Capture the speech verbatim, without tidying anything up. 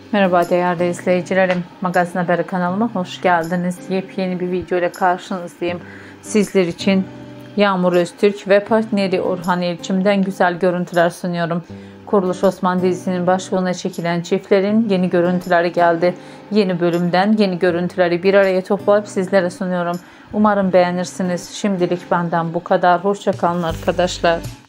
Merhaba değerli izleyicilerim, Magazin Haberi kanalıma hoş geldiniz. Yepyeni bir video ile karşınızdayım. Sizler için Yağmur Öztürk ve partneri Orhan Elçim'den güzel görüntüler sunuyorum. Kuruluş Osman dizisinin başrolüne çekilen çiftlerin yeni görüntüleri geldi. Yeni bölümden yeni görüntüleri bir araya toplayıp sizlere sunuyorum. Umarım beğenirsiniz. Şimdilik benden bu kadar. Hoşça kalın arkadaşlar.